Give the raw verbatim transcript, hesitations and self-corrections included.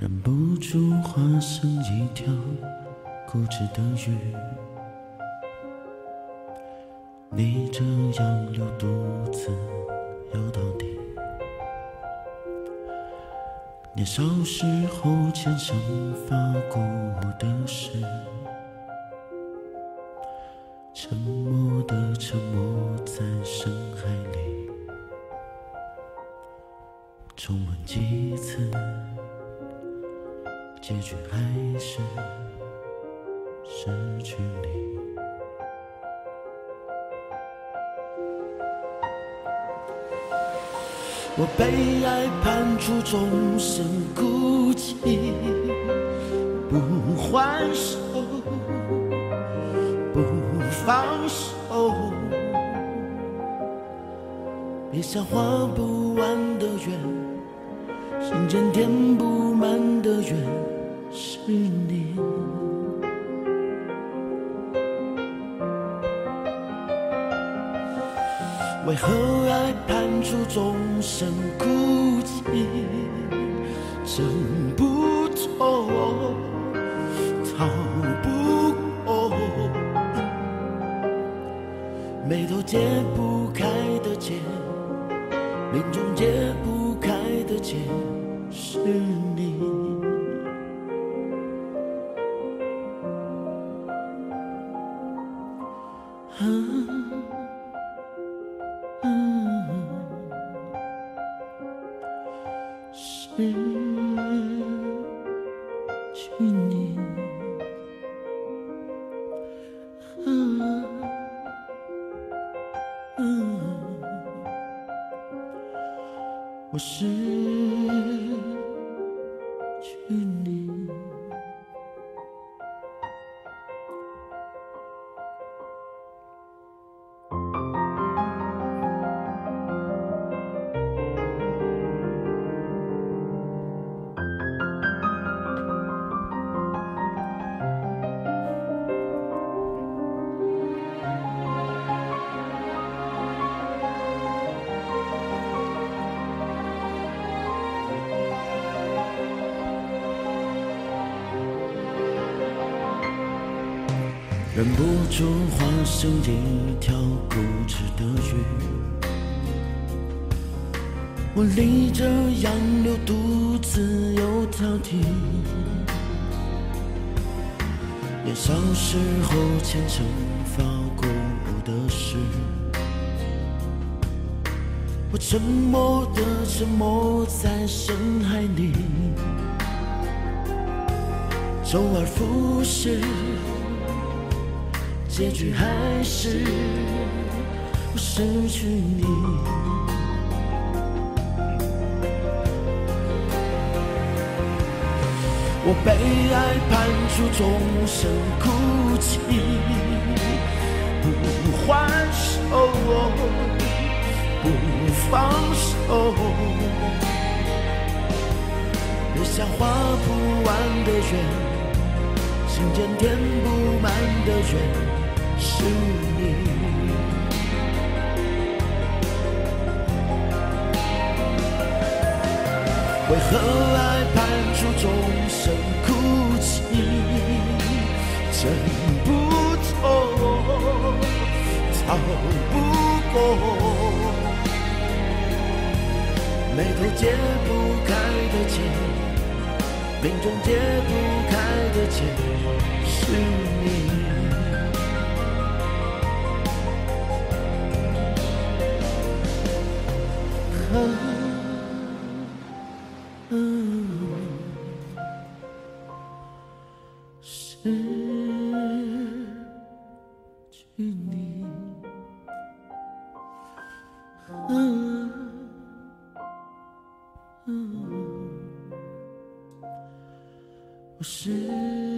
忍不住化成一条固执的鱼，你这样留独自游到底。年少时候肩上发过的誓，沉默的沉没在深海里，重温几次，结局还是失去你。我被爱判处终身孤寂，不还手，不放手，别像画不完的圆，心间填不满的圆是你。为何爱判处终身孤寂，挣不脱，逃不过，眉头解不开的结，命中解不开的结是你。啊失去你，啊啊、我失去你。忍不住化成一条固执的鱼，我逆着洋流独自游到底。年少时候虔诚发过的誓，我沉默的沉没在深海里，周而复始，结局还是我失去你。我被爱判处终身孤寂，不还手，不放手，留下画不完的圆，心间填不满的圆是你。为何爱判处终身孤寂，挣不脱，逃不过，眉头解不开的结，命中解不开的结是你。失去你，嗯嗯，我失